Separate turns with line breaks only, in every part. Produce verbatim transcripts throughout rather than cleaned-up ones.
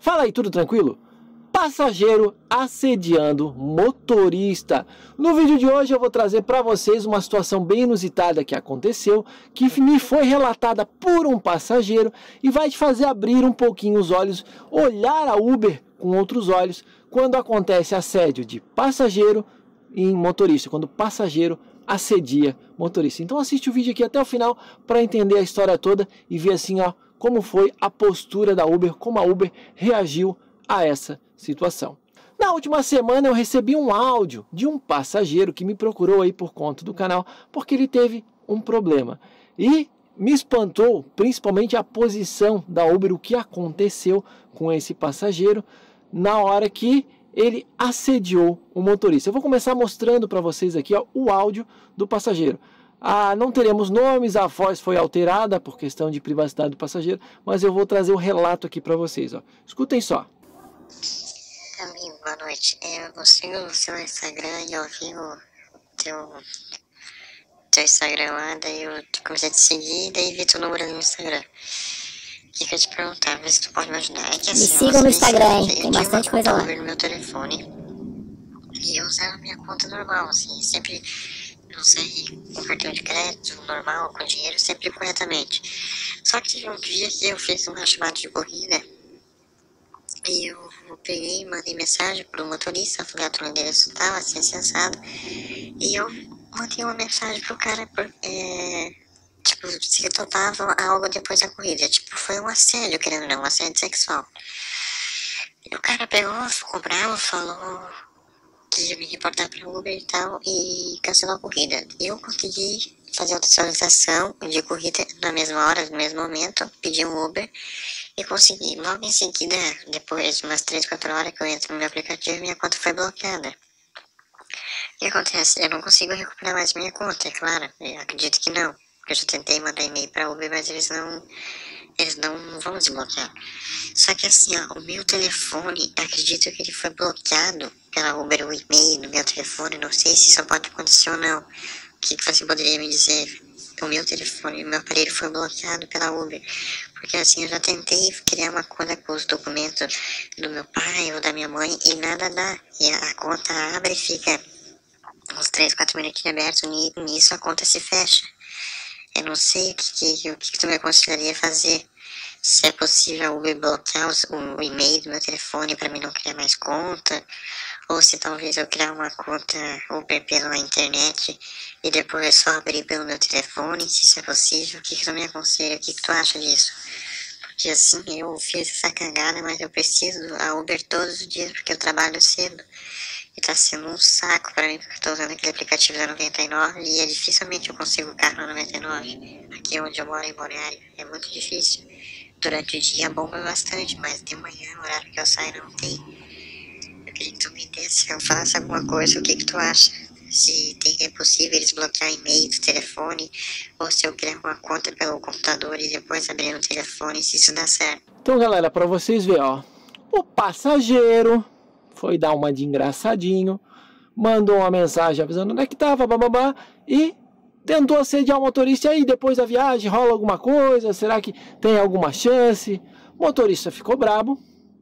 Fala aí, tudo tranquilo? Passageiro assediando motorista. No vídeo de hoje eu vou trazer para vocês uma situação bem inusitada que aconteceu, que me foi relatada por um passageiro e vai te fazer abrir um pouquinho os olhos, olhar a Uber com outros olhos, quando acontece assédio de passageiro em motorista, quando passageiro assedia motorista. Então assiste o vídeo aqui até o final para entender a história toda e ver assim, ó, como foi a postura da Uber, como a Uber reagiu a essa situação. Na última semana eu recebi um áudio de um passageiro que me procurou aí por conta do canal porque ele teve um problema e me espantou principalmente a posição da Uber, o que aconteceu com esse passageiro na hora que ele assediou o motorista. Eu vou começar mostrando para vocês aqui, ó, o áudio do passageiro. Ah, não teremos nomes, a voz foi alterada por questão de privacidade do passageiro, mas eu vou trazer o relato aqui para vocês, ó. Escutem só.
Amigo, boa noite. Eu sigo o seu Instagram e eu vi o teu, teu Instagram lá, daí eu comecei a te seguir, daí vi teu número no Instagram. O que, que eu te perguntar, ver se tu pode me ajudar. É que, assim,
me sigam no Instagram, hein? Tem bastante coisa lá.
Eu no meu telefone e eu usava a minha conta normal, assim, sempre, não sei, com cartão de crédito normal, com dinheiro, sempre corretamente. Só que teve um dia que eu fiz uma chamada de corrida e eu peguei, mandei mensagem pro motorista, falei, o endereço tal, assim, sensado, e eu mandei uma mensagem pro cara, é, tipo, se ele topava algo depois da corrida, tipo, foi um assédio, querendo ou não, um assédio sexual. E o cara pegou, ficou bravo, falou que ia me reportar pra Uber e tal, e cancelou a corrida. Eu consegui fazer outra solicitação de corrida na mesma hora, no mesmo momento, pedi um Uber, e consegui. Logo em seguida, depois de umas três, quatro horas que eu entro no meu aplicativo, minha conta foi bloqueada. O que acontece? Eu não consigo recuperar mais minha conta, é claro. Eu acredito que não. Porque eu já tentei mandar e-mail pra Uber, mas eles não, eles não vão desbloquear. Só que assim, ó, o meu telefone, acredito que ele foi bloqueado pela Uber, o e-mail do meu telefone. Não sei se isso pode acontecer ou não. O que, que você poderia me dizer? O meu telefone, o meu aparelho foi bloqueado pela Uber. Porque assim, eu já tentei criar uma conta com os documentos do meu pai ou da minha mãe e nada dá. E a, a conta abre e fica uns três, quatro minutinhos abertos, e nisso a conta se fecha. Eu não sei o que, que, o que tu me aconselharia a fazer. Se é possível a Uber bloquear os, o, o e-mail do meu telefone para mim não criar mais conta. Ou se talvez eu criar uma conta Uber pela internet e depois só abrir pelo meu telefone, se isso é possível. O que, que tu me aconselha? O que, que tu acha disso? Porque assim, eu fiz essa cagada, mas eu preciso da Uber todos os dias porque eu trabalho cedo. E tá sendo um saco pra mim, porque eu tô usando aquele aplicativo da noventa e nove e é dificilmente eu consigo carro na noventa e nove. Aqui onde eu moro, em Boreário, é muito difícil. Durante o dia bomba bastante, mas de manhã, no horário que eu saio, não tem. Eu queria que tu me desse, eu faça alguma coisa, o que que tu acha? Se tem, é possível eles bloquear e-mail do telefone, ou se eu criar uma conta pelo computador e depois abrir no telefone, se isso dá certo.
Então galera, para vocês verem, ó, o passageiro foi dar uma de engraçadinho, mandou uma mensagem avisando onde é que tava, bababá, e tentou assediar o motorista. E aí, depois da viagem, rola alguma coisa? Será que tem alguma chance? O motorista ficou brabo,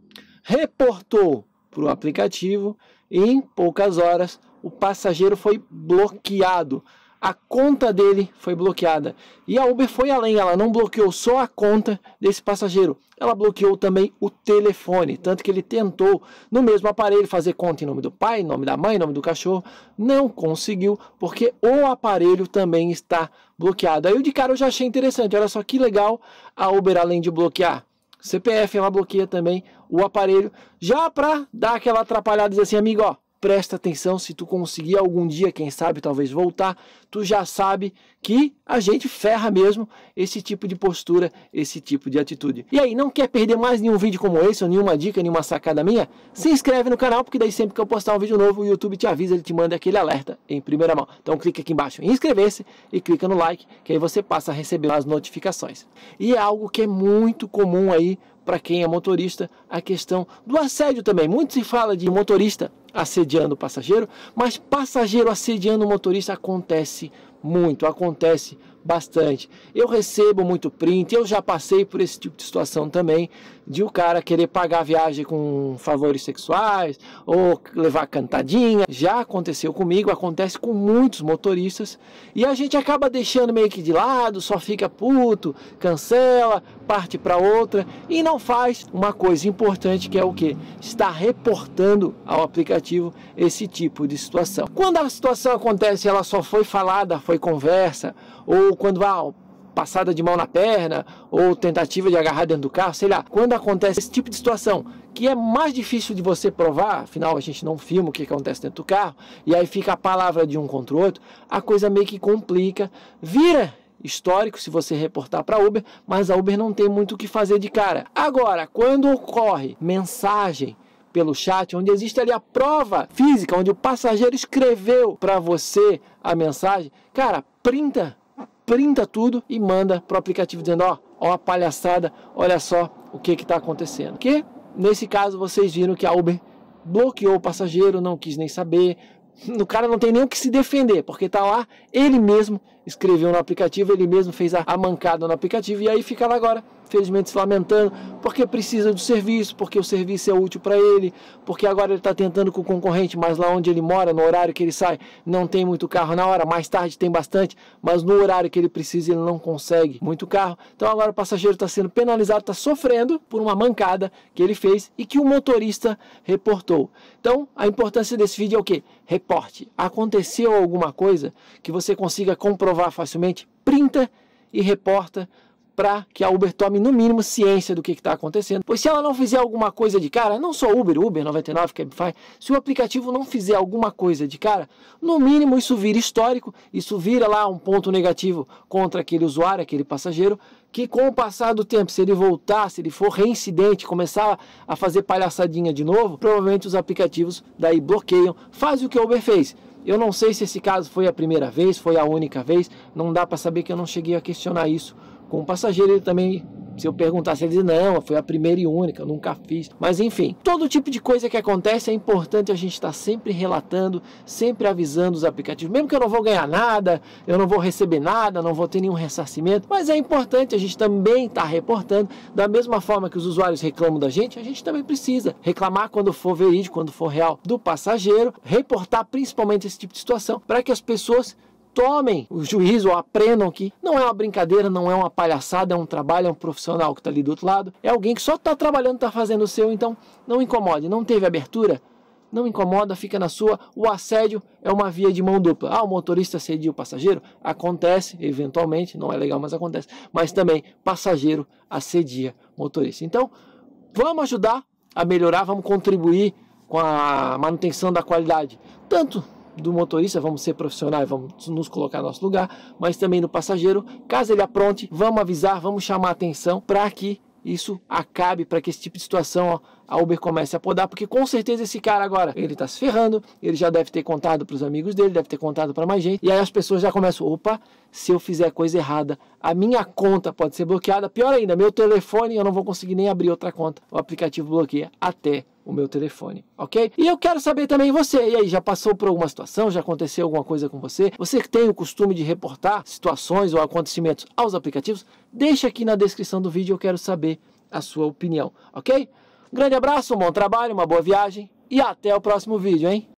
reportou para o aplicativo e em poucas horas o passageiro foi bloqueado. A conta dele foi bloqueada. E a Uber foi além, ela não bloqueou só a conta desse passageiro, ela bloqueou também o telefone. Tanto que ele tentou no mesmo aparelho fazer conta em nome do pai, nome da mãe, nome do cachorro. Não conseguiu, porque o aparelho também está bloqueado. Aí de cara eu já achei interessante, olha só que legal, a Uber além de bloquear C P F, ela bloqueia também o aparelho, já para dar aquela atrapalhada e dizer assim, amigo, ó, presta atenção, se tu conseguir algum dia, quem sabe, talvez voltar, tu já sabe que a gente ferra mesmo esse tipo de postura, esse tipo de atitude. E aí, não quer perder mais nenhum vídeo como esse, ou nenhuma dica, nenhuma sacada minha? Se inscreve no canal, porque daí sempre que eu postar um vídeo novo, o YouTube te avisa, ele te manda aquele alerta em primeira mão. Então clica aqui embaixo em inscrever-se e clica no like, que aí você passa a receber as notificações. E é algo que é muito comum aí, para quem é motorista, a questão do assédio também. Muito se fala de motorista assediando o passageiro, mas passageiro assediando o motorista acontece muito, acontece bastante. Eu recebo muito print, eu já passei por esse tipo de situação também, de o cara querer pagar a viagem com favores sexuais, ou levar cantadinha. Já aconteceu comigo, acontece com muitos motoristas, e a gente acaba deixando meio que de lado, só fica puto, cancela, parte para outra, e não faz uma coisa importante, que é o que? Está reportando ao aplicativo esse tipo de situação. Quando a situação acontece, ela só foi falada, foi conversa, ou quando ah, passada de mão na perna, ou tentativa de agarrar dentro do carro, sei lá. Quando acontece esse tipo de situação, que é mais difícil de você provar, afinal a gente não filma o que acontece dentro do carro, e aí fica a palavra de um contra o outro, a coisa meio que complica, vira histórico se você reportar para a Uber, mas a Uber não tem muito o que fazer de cara. Agora, quando ocorre mensagem pelo chat, onde existe ali a prova física, onde o passageiro escreveu para você a mensagem, cara, printa, printa tudo e manda para o aplicativo dizendo, ó, ó a palhaçada, olha só o que está acontecendo. Que, nesse caso, vocês viram que a Uber bloqueou o passageiro, não quis nem saber, o cara não tem nem o que se defender, porque tá lá, ele mesmo escreveu no aplicativo, ele mesmo fez a, a mancada no aplicativo, e aí fica lá agora, felizmente se lamentando, porque precisa do serviço, porque o serviço é útil para ele, porque agora ele está tentando com o concorrente, mas lá onde ele mora, no horário que ele sai, não tem muito carro na hora, mais tarde tem bastante, mas no horário que ele precisa ele não consegue muito carro, então agora o passageiro está sendo penalizado, está sofrendo por uma mancada que ele fez e que o motorista reportou. Então a importância desse vídeo é o quê? Reporte. Aconteceu alguma coisa que você consiga comprovar facilmente, printa e reporta, para que a Uber tome no mínimo ciência do que está acontecendo. Pois se ela não fizer alguma coisa de cara, não só Uber, Uber noventa e nove, Cabify, se o aplicativo não fizer alguma coisa de cara, no mínimo isso vira histórico, isso vira lá um ponto negativo contra aquele usuário, aquele passageiro, que com o passar do tempo, se ele voltar, se ele for reincidente, começar a fazer palhaçadinha de novo, provavelmente os aplicativos daí bloqueiam, faz o que a Uber fez. Eu não sei se esse caso foi a primeira vez, foi a única vez, não dá para saber, que eu não cheguei a questionar isso com o passageiro. Ele também, se eu perguntasse, ele diz, não, foi a primeira e única, eu nunca fiz. Mas enfim, todo tipo de coisa que acontece é importante a gente estar sempre relatando, sempre avisando os aplicativos, mesmo que eu não vou ganhar nada, eu não vou receber nada, não vou ter nenhum ressarcimento, mas é importante a gente também estar reportando, da mesma forma que os usuários reclamam da gente, a gente também precisa reclamar quando for verídico, quando for real, do passageiro, reportar principalmente esse tipo de situação, para que as pessoas tomem o juízo, ou aprendam que não é uma brincadeira, não é uma palhaçada, é um trabalho, é um profissional que está ali do outro lado, é alguém que só está trabalhando, está fazendo o seu, então não incomode. Não teve abertura? Não incomoda, fica na sua. O assédio é uma via de mão dupla. Ah, o motorista assedia o passageiro? Acontece, eventualmente, não é legal, mas acontece. Mas também, passageiro assedia motorista. Então, vamos ajudar a melhorar, vamos contribuir com a manutenção da qualidade, tanto do motorista, vamos ser profissionais, vamos nos colocar no nosso lugar, mas também no passageiro, caso ele apronte, vamos avisar, vamos chamar a atenção para que isso acabe, para que esse tipo de situação, ó, a Uber comece a podar, porque com certeza esse cara agora, ele está se ferrando, ele já deve ter contado para os amigos dele, deve ter contado para mais gente, e aí as pessoas já começam, opa, se eu fizer coisa errada, a minha conta pode ser bloqueada, pior ainda, meu telefone, eu não vou conseguir nem abrir outra conta, o aplicativo bloqueia até o meu telefone, ok? E eu quero saber também você, e aí, já passou por alguma situação, já aconteceu alguma coisa com você? Você que tem o costume de reportar situações ou acontecimentos aos aplicativos? Deixa aqui na descrição do vídeo, eu quero saber a sua opinião, ok? Um grande abraço, um bom trabalho, uma boa viagem e até o próximo vídeo, hein?